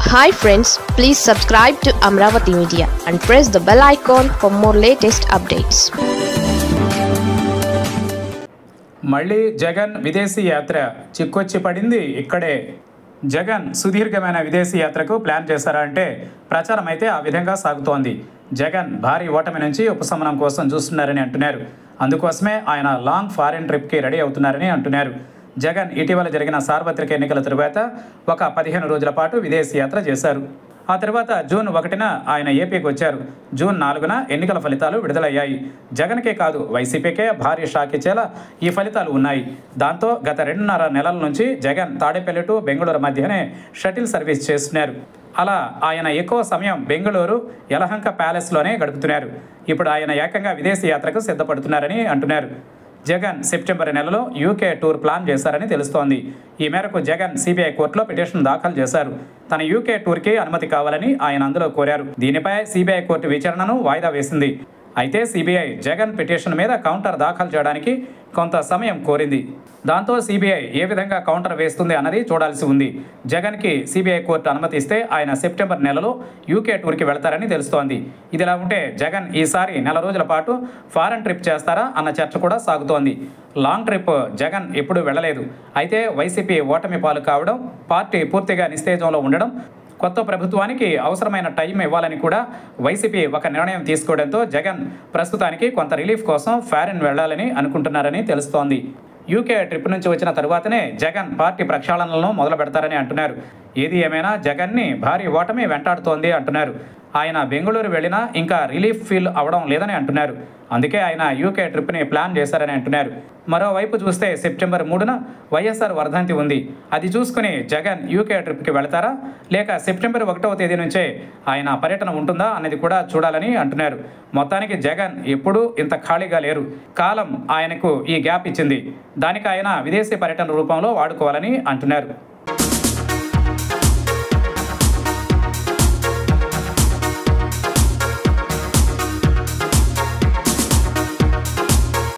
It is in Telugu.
Hi friends, please subscribe to Amravati Media and press the bell icon for more latest updates. మళ్ళీ జగన్ విదేశీ యాత్ర చిక్కొచ్చి పడింది ఇక్కడే. జగన్ సుదీర్ఘమైన విదేశీ యాత్రకు ప్లాన్ చేశారా అంటే ప్రచారం అయితే ఆ విధంగా సాగుతోంది. జగన్ భారీ ఓటమి నుంచి ఉపశమనం కోసం చూస్తున్నారని అంటున్నారు. అందుకోసమే ఆయన లాంగ్ ఫారిన్ ట్రిప్కి రెడీ అవుతున్నారని అంటున్నారు. జగన్ ఇటీవల జరిగిన సార్వత్రిక ఎన్నికల తరువాత ఒక 15 రోజుల పాటు విదేశీ యాత్ర చేశారు. ఆ తర్వాత జూన్ 1న ఆయన ఏపీకి వచ్చారు. జూన్ 4న ఎన్నికల ఫలితాలు విడుదలయ్యాయి. జగన్కే కాదు వైసీపీకే భారీ షాక్ ఇచ్చేలా ఈ ఫలితాలు ఉన్నాయి. దాంతో గత 2.5 నెలల నుంచి జగన్ తాడేపల్లి టు బెంగళూరు మధ్యనే షటిల్ సర్వీస్ చేస్తున్నారు. అలా ఆయన ఎక్కువ సమయం బెంగళూరు యలహంక ప్యాలెస్లోనే గడుపుతున్నారు. ఇప్పుడు ఆయన ఏకంగా విదేశీ యాత్రకు సిద్ధపడుతున్నారని అంటున్నారు. జగన్ సెప్టెంబర్ నెలలో యూకే టూర్ ప్లాన్ చేశారని తెలుస్తోంది. ఈ మేరకు జగన్ సిబిఐ కోర్టులో పిటిషన్ దాఖలు చేశారు. తన యూకే టూర్కి అనుమతి కావాలని ఆయన అందులో కోరారు. దీనిపై సిబిఐ కోర్టు విచారణను వాయిదా వేసింది. అయితే సిబిఐ జగన్ పిటిషన్ మీద కౌంటర్ దాఖలు చేయడానికి కొంత సమయం కోరింది. దాంతో సిబిఐ ఏ విధంగా కౌంటర్ వేస్తుంది అన్నది చూడాల్సి ఉంది. జగన్కి సిబిఐ కోర్టు అనుమతి ఇస్తే ఆయన సెప్టెంబర్ నెలలో యూకే టూర్కి వెళ్తారని తెలుస్తోంది. ఇదిలా ఉంటే జగన్ ఈసారి 4 రోజుల పాటు ఫారెన్ ట్రిప్ చేస్తారా అన్న చర్చ కూడా సాగుతోంది. లాంగ్ ట్రిప్ జగన్ ఎప్పుడూ వెళ్ళలేదు. అయితే వైసీపీ ఓటమి పాలు కావడం, పార్టీ పూర్తిగా నిస్తేజంలో ఉండడం, కొత్త ప్రభుత్వానికి అవసరమైన టైం ఇవ్వాలని కూడా వైసీపీ ఒక నిర్ణయం తీసుకోవడంతో జగన్ ప్రస్తుతానికి కొంత రిలీఫ్ కోసం ఫారిన్ వెళ్లాలని అనుకుంటున్నారని తెలుస్తోంది. యూకే ట్రిప్ నుంచి వచ్చిన తరువాతనే జగన్ పార్టీ ప్రక్షాళనలను మొదలు పెడతారని అంటున్నారు. ఏది ఏమైనా జగన్ని భారీ ఓటమి వెంటాడుతోంది అంటున్నారు. ఆయన బెంగళూరు వెళ్ళినా ఇంకా రిలీఫ్ ఫీల్ అవడం లేదని అంటున్నారు. అందుకే ఆయన యూకే ట్రిప్ని ప్లాన్ చేశారని అంటున్నారు. మరోవైపు చూస్తే సెప్టెంబర్ 3న వైఎస్ఆర్ వర్ధంతి ఉంది. అది చూసుకుని జగన్ యూకే ట్రిప్కి వెళతారా లేక సెప్టెంబర్ 1వ తేదీ నుంచే ఆయన పర్యటన ఉంటుందా అన్నది కూడా చూడాలని అంటున్నారు. మొత్తానికి జగన్ ఎప్పుడూ ఇంత ఖాళీగా లేరు. కాలం ఆయనకు ఈ గ్యాప్ ఇచ్చింది. దానికి ఆయన విదేశీ పర్యటన రూపంలో వాడుకోవాలని అంటున్నారు.